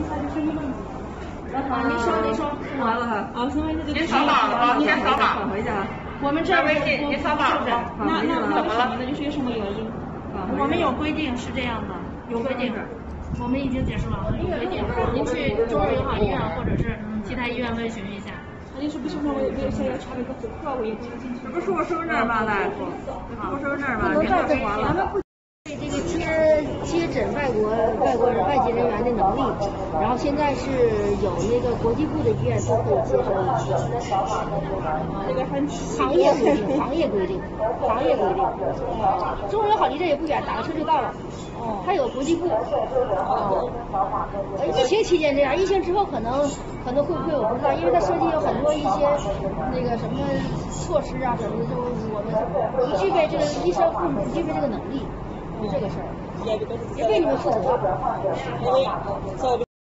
您说， 完了哈。 好，行，那就您扫码了吗？您先扫码。 返回去啊。 我们这微信，您扫码了吗？ 那就是有什么原因？我们有规定是这样的，有规定。我们已经解释完了，有规定。您去中日友好医院或者是其他医院问询一下。那就是不是说我有些要查那个户口，我也听不清楚。 这不是我身份证吗？大夫，是我身份证吗？您这说完了。 对这个接诊外籍人员的能力，然后现在是有那个国际部的医院都可以接受的。 这个很行业规定。中日友好离这也不远，打个车就到了。还有国际部。疫情期间这样，疫情之后可能会不会我不知道，因为它涉及有很多一些那个什么措施啊什么的，就我们不具备这个医生护士不具备这个能力，就这个事儿，也为你们负责。